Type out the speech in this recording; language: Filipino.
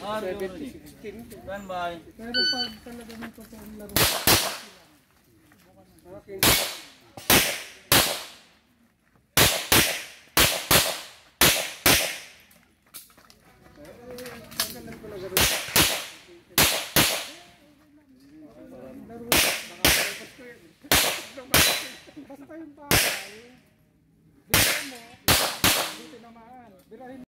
70-16. Standby. Pero pag talaga ng totoong laro. Okay. Basta yung bahay, birahin mo, hindi tinamaan. Birahin